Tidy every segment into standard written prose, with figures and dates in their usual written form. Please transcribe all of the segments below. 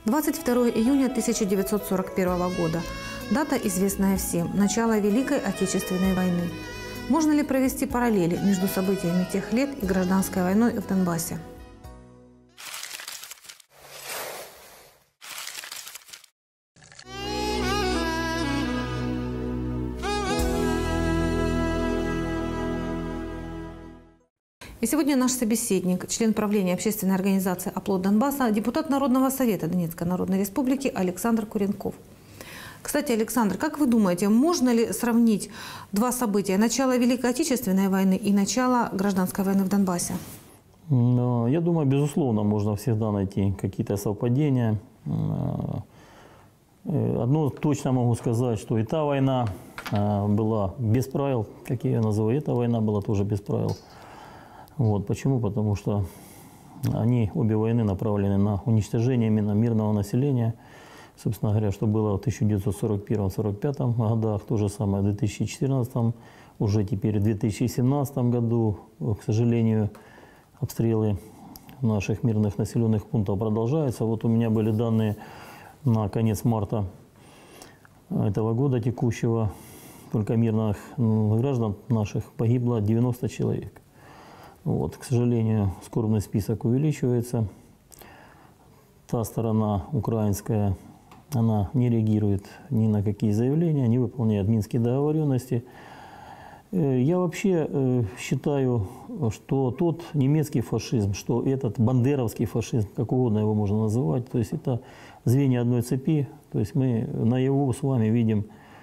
22 июня 1941 года. Дата, известная всем – начало Великой Отечественной войны. Можно ли провести параллели между событиями тех лет и гражданской войной в Донбассе? И сегодня наш собеседник, член правления общественной организации «Оплот Донбасса», депутат Народного совета Донецкой Народной Республики Александр Куренков. Кстати, Александр, как вы думаете, можно ли сравнить два события – начало Великой Отечественной войны и начало гражданской войны в Донбассе? Я думаю, безусловно, можно всегда найти какие-то совпадения. Одно точно могу сказать, что и та война была без правил, как я ее называю, и эта война была тоже без правил. Вот. Почему? Потому что обе войны направлены на уничтожение именно мирного населения. Собственно говоря, что было в 1941-1945 годах, то же самое в 2014, уже теперь в 2017 году. К сожалению, обстрелы наших мирных населенных пунктов продолжаются. Вот у меня были данные на конец марта этого года текущего. Только мирных граждан наших погибло 90 человек. Вот, к сожалению, скорбный список увеличивается. Та сторона украинская, она не реагирует ни на какие заявления, не выполняет минские договоренности. Я вообще считаю, что тот немецкий фашизм, что этот бандеровский фашизм, как угодно его можно называть, то есть это звенья одной цепи. То есть мы наяву с вами видим,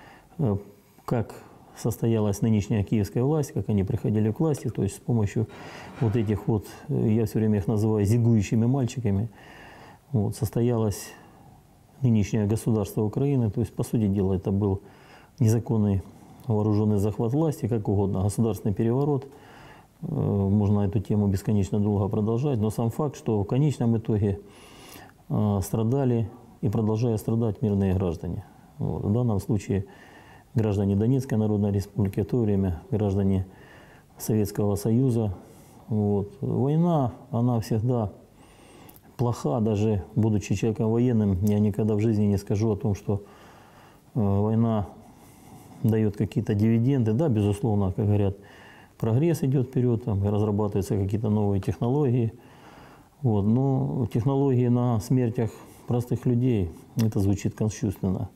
как состоялась нынешняя киевская власть, как они приходили к власти, то есть с помощью вот этих вот, я все время их называю зигующими мальчиками, вот, состоялось нынешнее государство Украины. То есть, по сути дела, это был незаконный вооруженный захват власти, как угодно, государственный переворот. Можно эту тему бесконечно долго продолжать, но сам факт, что в конечном итоге страдали и продолжают страдать мирные граждане. Вот. В данном случае граждане Донецкой Народной Республики, в то время граждане Советского Союза. Вот. Война, она всегда плоха, даже будучи человеком военным, я никогда в жизни не скажу о том, что война дает какие-то дивиденды. Да, безусловно, как говорят, прогресс идет вперед, там, разрабатываются какие-то новые технологии. Вот. Но технологии на смертях простых людей, это звучит кощунственно.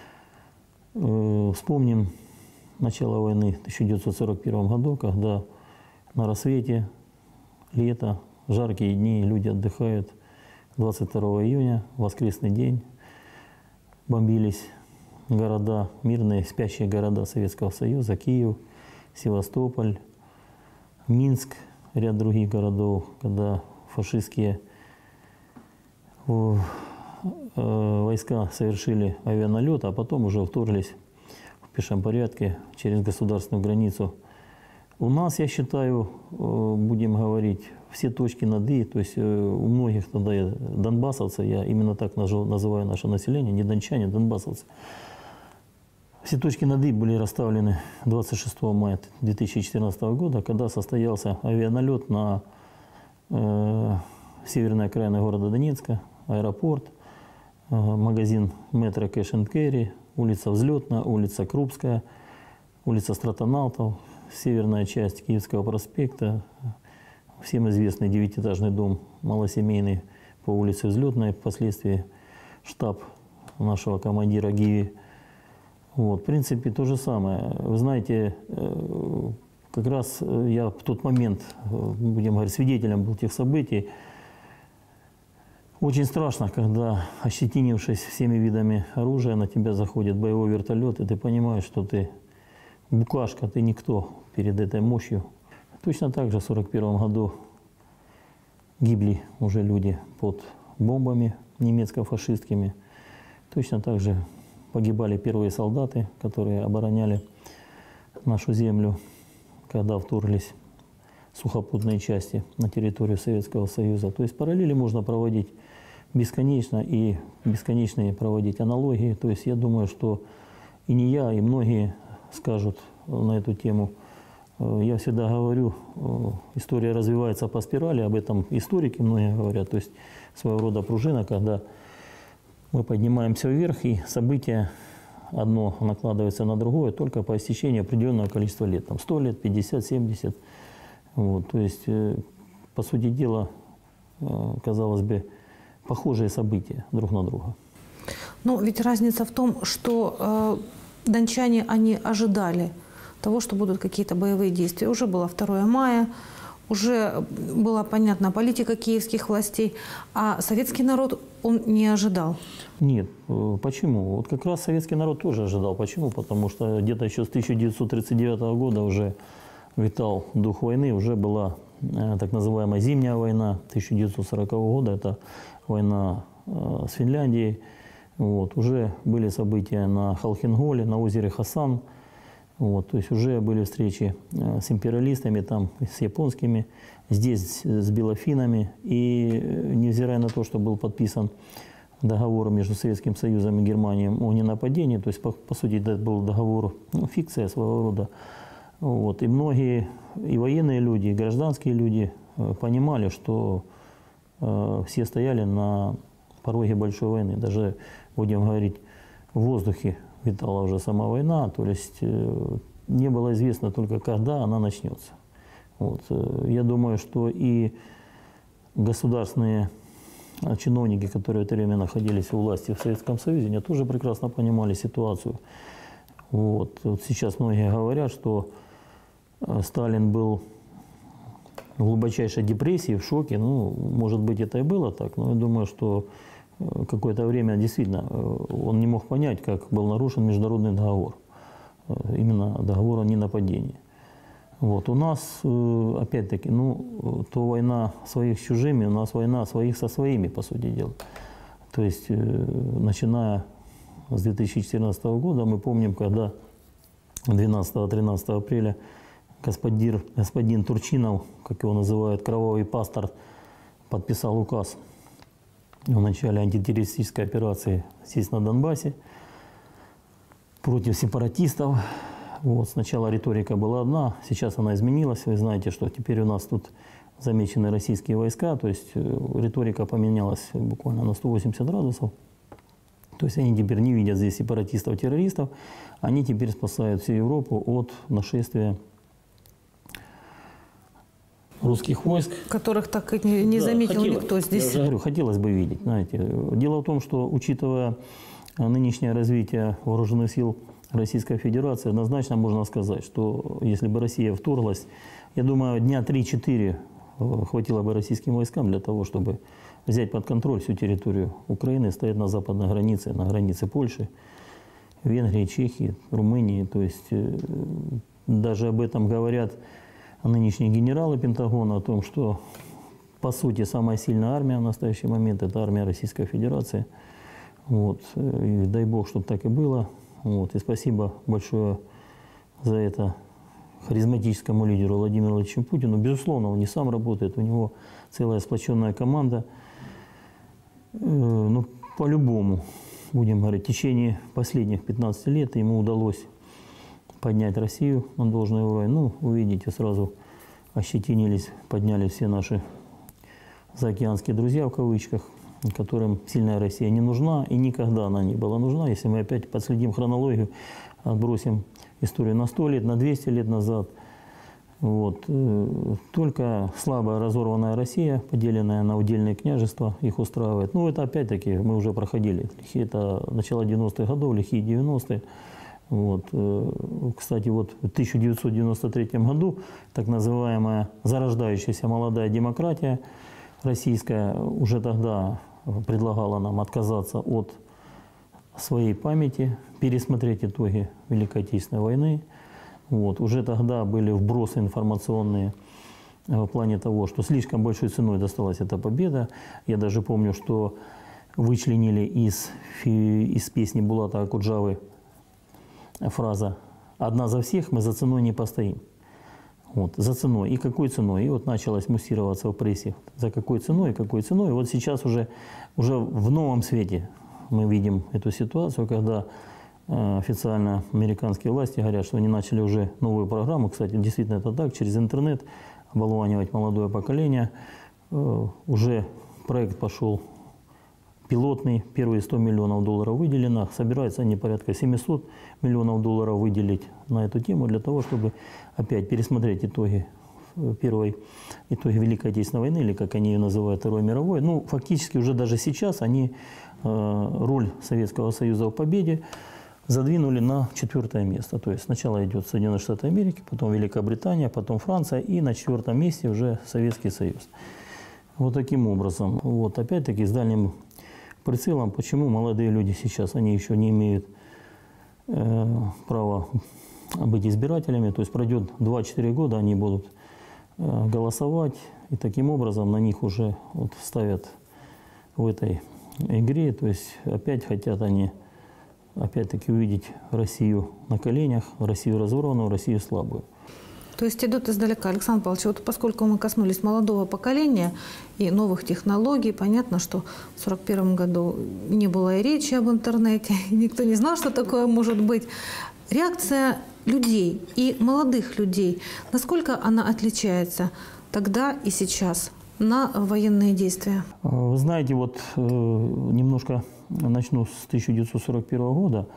Вспомним начало войны в 1941 году, когда на рассвете, лето, жаркие дни, люди отдыхают. 22 июня, воскресный день, бомбились города, мирные спящие города Советского Союза, Киев, Севастополь, Минск, ряд других городов, когда фашистские войска совершили авианалет, а потом уже вторглись в пешем порядке через государственную границу. У нас, я считаю, будем говорить, все точки над «и», то есть у многих тогда донбассовцев, я именно так называю наше население, не дончане, донбассовцы, все точки над «и» были расставлены 26 мая 2014 года, когда состоялся авианалет на северной окраине города Донецка, аэропорт, магазин метро Cash and Carry, улица Взлетная, улица Крупская, улица Стратонавтов, северная часть Киевского проспекта, всем известный девятиэтажный дом малосемейный по улице Взлетной, впоследствии штаб нашего командира ГИВИ. Вот, в принципе, то же самое. Вы знаете, как раз я в тот момент, будем говорить, свидетелем был тех событий. Очень страшно, когда, ощетинившись всеми видами оружия, на тебя заходит боевой вертолет, и ты понимаешь, что ты букашка, ты никто перед этой мощью. Точно так же в 1941 году гибли уже люди под бомбами немецко-фашистскими. Точно так же погибали первые солдаты, которые обороняли нашу землю, когда вторглись сухопутные части на территорию Советского Союза. То есть параллели можно проводить бесконечно и бесконечные проводить аналогии. То есть я думаю, что и не я, и многие скажут на эту тему. Я всегда говорю, история развивается по спирали, об этом историки многие говорят. То есть своего рода пружина, когда мы поднимаемся вверх, и события одно накладывается на другое только по истечении определенного количества лет. Там 100 лет, 50, 70. Вот, то есть, по сути дела, казалось бы, похожие события друг на друга. Но ведь разница в том, что дончане, они ожидали того, что будут какие-то боевые действия. Уже было 2 мая, уже была понятна политика киевских властей, а советский народ, он не ожидал. Нет, почему? Вот как раз советский народ тоже ожидал. Почему? Потому что где-то еще с 1939 года уже витал дух войны, уже была так называемая Зимняя война 1940 года, это война с Финляндией. Вот, уже были события на Халхинголе, на озере Хасан. Вот, то есть уже были встречи с империалистами, там, с японскими, здесь с белофинами. И невзирая на то, что был подписан договор между Советским Союзом и Германией о ненападении, то есть, по сути, это был договор, фикция своего рода. Вот, и многие, и военные люди, и гражданские люди понимали, что все стояли на пороге большой войны. Даже, будем говорить, в воздухе витала уже сама война, то есть не было известно только, когда она начнется. Вот. Я думаю, что и государственные чиновники, которые в это время находились у власти в Советском Союзе, они тоже прекрасно понимали ситуацию. Вот. Вот сейчас многие говорят, что Сталин был в глубочайшей депрессии, в шоке. Ну, может быть, это и было так, но я думаю, что какое-то время действительно он не мог понять, как был нарушен международный договор. Именно договор о ненападении. Вот. У нас, опять-таки, то война своих с чужими, у нас война своих со своими, по сути дела. То есть, начиная с 2014 года, мы помним, когда 12-13 апреля господин Турчинов, как его называют, кровавый пастор, подписал указ в начале антитеррористической операции здесь, на Донбассе, против сепаратистов. Вот, сначала риторика была одна, сейчас она изменилась. Вы знаете, что теперь у нас тут замечены российские войска, то есть риторика поменялась буквально на 180 градусов. То есть они теперь не видят здесь сепаратистов-террористов, они теперь спасают всю Европу от нашествия русских войск. Которых так и не заметил никто здесь. Я говорю, хотелось бы видеть. Знаете. Дело в том, что, учитывая нынешнее развитие вооруженных сил Российской Федерации, однозначно можно сказать, что если бы Россия вторглась, я думаю, дня 3-4 хватило бы российским войскам для того, чтобы взять под контроль всю территорию Украины, стоять на западной границе, на границе Польши, Венгрии, Чехии, Румынии. То есть даже об этом говорят нынешние генералы Пентагона, о том, что по сути самая сильная армия в настоящий момент – это армия Российской Федерации. Вот. И дай Бог, чтобы так и было. Вот. И спасибо большое за это харизматическому лидеру Владимиру Владимировичу Путину. Безусловно, он не сам работает, у него целая сплоченная команда. Но по-любому, будем говорить, в течение последних 15 лет ему удалось поднять Россию на должный уровень. Ну, вы видите, сразу ощетинились, подняли все наши заокеанские друзья, в кавычках, которым сильная Россия не нужна и никогда она не была нужна. Если мы опять подследим хронологию, отбросим историю на 100 лет, на 200 лет назад, вот, только слабая разорванная Россия, поделенная на удельные княжества, их устраивает. Ну, это опять-таки мы уже проходили. Это начало 90-х годов, лихие 90-е. Вот. Кстати, вот в 1993 году так называемая зарождающаяся молодая демократия российская уже тогда предлагала нам отказаться от своей памяти, пересмотреть итоги Великой Отечественной войны. Вот. Уже тогда были вбросы информационные в плане того, что слишком большой ценой досталась эта победа. Я даже помню, что вычленили из песни Булата Акуджавы фраза «Одна за всех, мы за ценой не постоим». Вот, за ценой. И какой ценой? И вот началось муссироваться в прессе. За какой ценой, какой ценой. И вот сейчас уже в новом свете мы видим эту ситуацию, когда официально американские власти говорят, что они начали уже новую программу. Кстати, действительно это так, через интернет оболванивать молодое поколение. Уже проект пошел пилотный, первые 100 миллионов долларов выделено. Собираются они порядка 700 миллионов долларов выделить на эту тему для того, чтобы опять пересмотреть итоги Великой Отечественной войны, или как они ее называют, Второй мировой. Ну, фактически уже даже сейчас они роль Советского Союза в победе задвинули на 4-е место. То есть сначала идет Соединенные Штаты Америки, потом Великобритания, потом Франция, и на 4-м месте уже Советский Союз. Вот таким образом. Вот опять-таки с дальним прицелом, почему молодые люди сейчас, они еще не имеют права быть избирателями. То есть пройдет 2-4 года, они будут голосовать, и таким образом на них уже вот ставят в этой игре. То есть опять хотят они опять-таки увидеть Россию на коленях, Россию разорванную, Россию слабую. То есть идут издалека. Александр Павлович, вот поскольку мы коснулись молодого поколения и новых технологий, понятно, что в 1941 году не было и речи об интернете, никто не знал, что такое может быть. Реакция людей и молодых людей, насколько она отличается тогда и сейчас на военные действия? Вы знаете, вот немножко начну с 1941 года.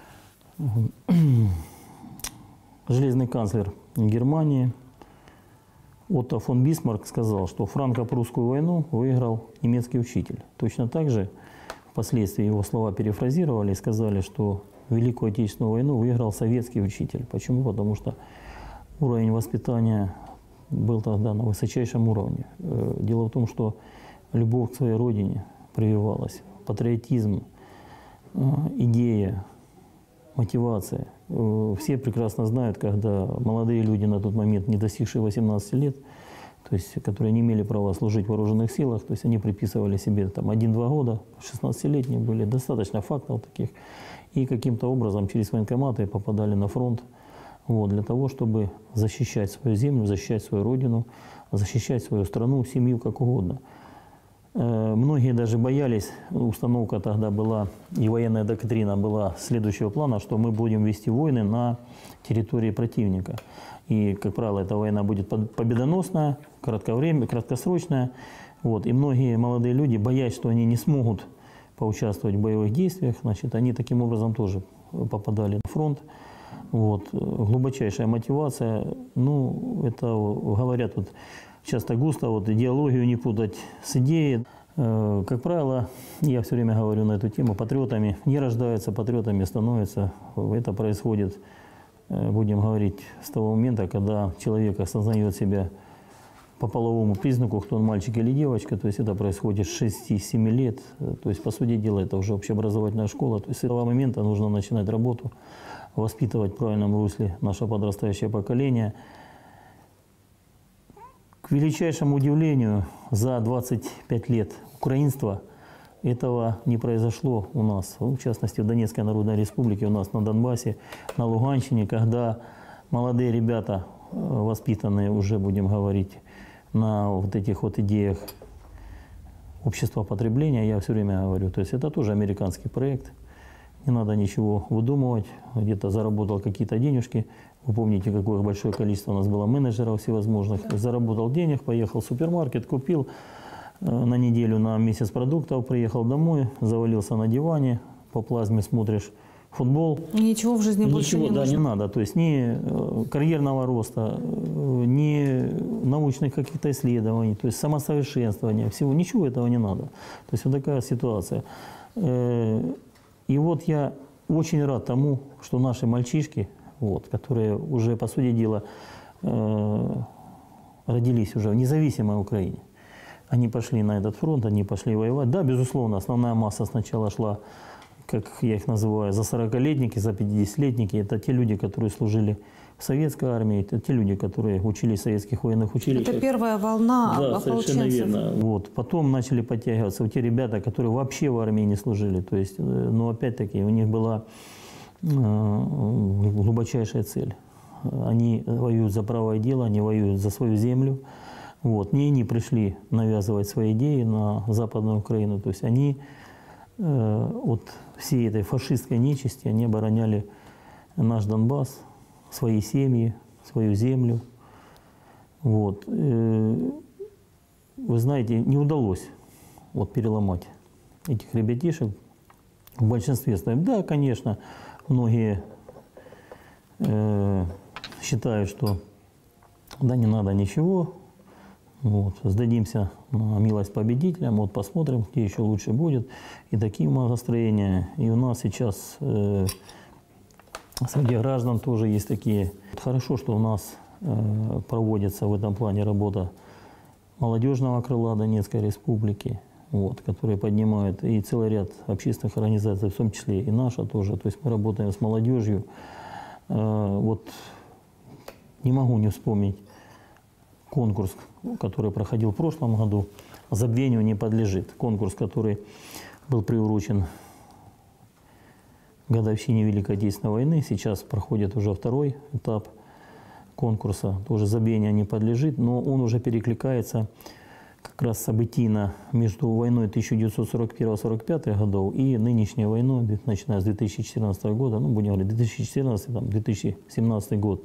Железный канцлер Германии Отто фон Бисмарк сказал, что франко-прусскую войну выиграл немецкий учитель. Точно так же впоследствии его слова перефразировали и сказали, что Великую Отечественную войну выиграл советский учитель. Почему? Потому что уровень воспитания был тогда на высочайшем уровне. Дело в том, что любовь к своей родине прививалась, патриотизм, идея, мотивация. Все прекрасно знают, когда молодые люди на тот момент, не достигшие 18 лет, то есть, которые не имели права служить в вооруженных силах, то есть они приписывали себе там 1-2 года, 16-летние были, достаточно фактов таких, и каким-то образом через военкоматы попадали на фронт, вот, для того, чтобы защищать свою землю, защищать свою родину, защищать свою страну, семью, как угодно. Многие даже боялись, установка тогда была, и военная доктрина была следующего плана, что мы будем вести войны на территории противника. И, как правило, эта война будет победоносная, краткосрочная. Вот. И многие молодые люди, боясь, что они не смогут поучаствовать в боевых действиях, значит, они таким образом тоже попадали на фронт. Вот. Глубочайшая мотивация, ну, это говорят вот, часто густо, вот, идеологию не путать с идеей. Как правило, я все время говорю на эту тему, патриотами не рождаются, патриотами становятся. Это происходит, будем говорить, с того момента, когда человек осознает себя по половому признаку, кто он, мальчик или девочка. То есть это происходит с 6-7 лет. То есть, по сути дела, это уже общеобразовательная школа. То есть с этого момента нужно начинать работу, воспитывать в правильном русле наше подрастающее поколение. К величайшему удивлению, за 25 лет украинства этого не произошло у нас, в частности в Донецкой Народной Республике, у нас на Донбассе, на Луганщине, когда молодые ребята, воспитанные уже, будем говорить, на вот этих вот идеях общества потребления, я все время говорю, то есть это тоже американский проект, не надо ничего выдумывать, где-то заработал какие-то денежки. Вы помните, какое большое количество у нас было менеджеров всевозможных. Заработал денег, поехал в супермаркет, купил на неделю, на месяц продуктов, приехал домой, завалился на диване, по плазме смотришь футбол. Ничего в жизни больше не нужно. Ничего, да, не надо. То есть ни карьерного роста, ни научных каких-то исследований, то есть самосовершенствования, всего, ничего этого не надо. То есть вот такая ситуация. И вот я очень рад тому, что наши мальчишки, вот, которые уже, по сути дела, родились уже в независимой Украине. Они пошли на этот фронт, они пошли воевать. Да, безусловно, основная масса сначала шла, как я их называю, за 40-летники, за 50-летники. Это те люди, которые служили в советской армии, это те люди, которые учились в советских военных училищах. Это первая волна ополченцев. Совершенно верно. Вот. Потом начали подтягиваться те ребята, которые вообще в армии не служили. То есть, но опять-таки у них была глубочайшая цель. Они воюют за правое дело, они воюют за свою землю. Вот. Не они пришли навязывать свои идеи на Западную Украину. То есть они от всей этой фашистской нечисти, они обороняли наш Донбасс, свои семьи, свою землю. Вот. Вы знаете, не удалось вот переломать этих ребятишек в большинстве своем. Да, конечно, многие считают, что да не надо ничего, вот, сдадимся на милость победителям, вот посмотрим, где еще лучше будет. И такие настроения. И у нас сейчас среди граждан тоже есть такие. Хорошо, что у нас проводится в этом плане работа молодежного крыла Донецкой Республики, вот, которые поднимают и целый ряд общественных организаций, в том числе и наша тоже. То есть мы работаем с молодежью. Вот не могу не вспомнить конкурс, который проходил в прошлом году, забвению не подлежит. Конкурс, который был приурочен к годовщине Великой Отечественной войны. Сейчас проходит уже второй этап конкурса. Тоже забвению не подлежит, но он уже перекликается как раз событийно между войной 1941-1945 годов и нынешней войной, начиная с 2014 года, ну, будем говорить, 2014-2017 год.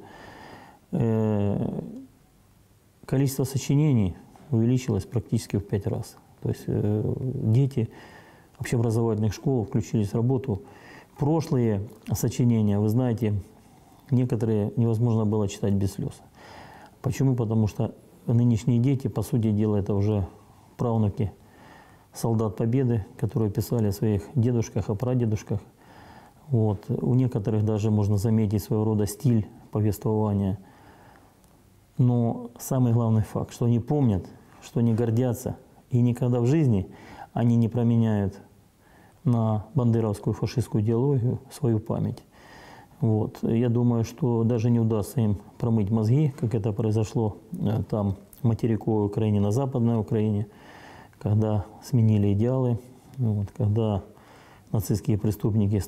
Количество сочинений увеличилось практически в 5 раз. То есть дети общеобразовательных школ включились в работу. Прошлые сочинения, вы знаете, некоторые невозможно было читать без слез. Почему? Потому что нынешние дети, по сути дела, это уже правнуки солдат Победы, которые писали о своих дедушках, о прадедушках. Вот. У некоторых даже можно заметить своего рода стиль повествования. Но самый главный факт, что они помнят, что они гордятся, и никогда в жизни они не променяют на бандеровскую фашистскую идеологию свою память. Вот. Я думаю, что даже не удастся им промыть мозги, как это произошло там, в материковой Украине, на Западной Украине, когда сменили идеалы, вот, когда нацистские преступники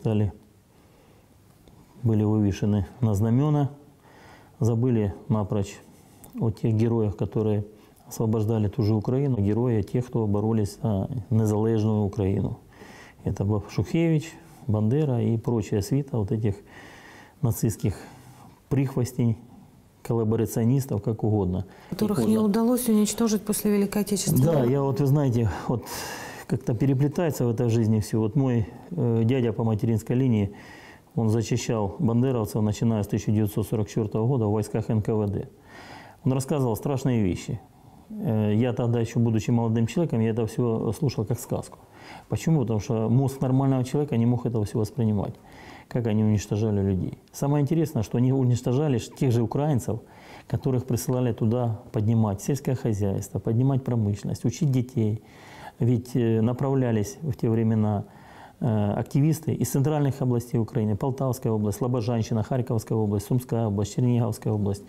были вывешены на знамена, забыли напрочь о тех героях, которые освобождали ту же Украину, герои тех, кто боролись за незалежную Украину. Это был Шухевич, Бандера и прочая свита вот этих нацистских прихвостней, коллаборационистов, как угодно. Которых не удалось уничтожить после Великой Отечественной войны. Да, я вот, вы знаете, вот как-то переплетается в этой жизни все. Вот мой дядя по материнской линии, он зачищал бандеровцев, начиная с 1944 года в войсках НКВД. Он рассказывал страшные вещи. Я тогда, еще будучи молодым человеком, я это все слушал как сказку. Почему? Потому что мозг нормального человека не мог этого все воспринимать. Как они уничтожали людей. Самое интересное, что они уничтожали тех же украинцев, которых присылали туда поднимать сельское хозяйство, поднимать промышленность, учить детей. Ведь направлялись в те времена активисты из центральных областей Украины, Полтавская область, Слобожанщина, Харьковская область, Сумская область, Черниговская область.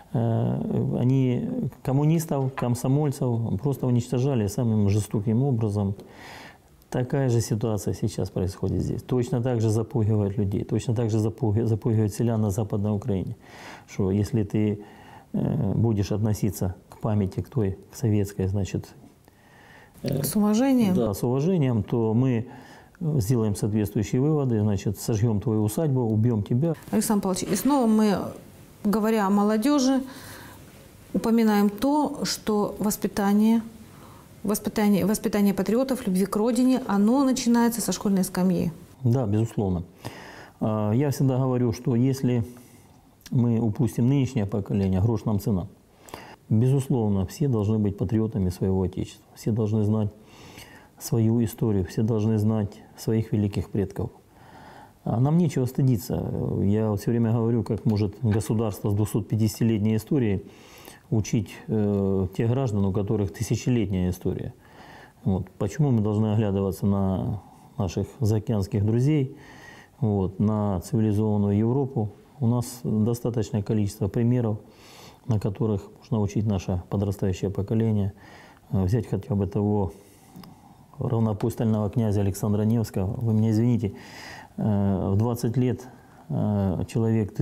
Они коммунистов, комсомольцев просто уничтожали самым жестоким образом. Такая же ситуация сейчас происходит здесь. Точно так же запугивают людей, точно так же запугивают селян на Западной Украине. Что если ты будешь относиться к памяти, к той, к советской, значит... С уважением? Да, с уважением, то мы сделаем соответствующие выводы, значит, сожгем твою усадьбу, убьем тебя. Александр Павлович, и снова мы, говоря о молодежи, упоминаем то, что воспитание патриотов, любви к родине, оно начинается со школьной скамьи. Да, безусловно. Я всегда говорю, что если мы упустим нынешнее поколение, грош нам цена. Безусловно, все должны быть патриотами своего Отечества. Все должны знать свою историю, все должны знать своих великих предков. Нам нечего стыдиться. Я все время говорю, как может государство с 250-летней историей учить тех граждан, у которых тысячелетняя история. Вот. Почему мы должны оглядываться на наших заокеанских друзей, вот, на цивилизованную Европу? У нас достаточное количество примеров, на которых можно учить наше подрастающее поколение. Взять хотя бы того равноапостольного князя Александра Невского. Вы меня извините, в 20 лет человек в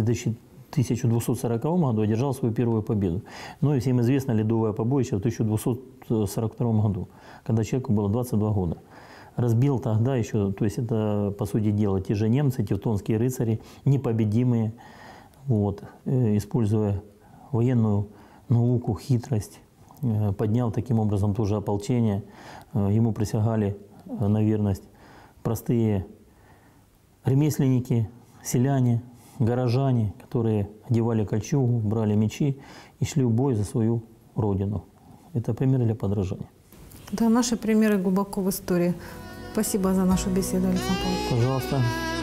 1240 году одержал свою первую победу. Ну и всем известно ледовое побоище в 1242 году, когда человеку было 22 года. Разбил тогда еще, то есть это, по сути дела, те же немцы, тевтонские рыцари, непобедимые, вот, используя военную науку, хитрость, поднял таким образом тоже ополчение. Ему присягали на верность простые ремесленники, селяне, горожане, которые одевали кольчугу, брали мечи и шли в бой за свою родину. Это пример для подражания. Да, наши примеры глубоко в истории. Спасибо за нашу беседу, Александр Павлович. Пожалуйста.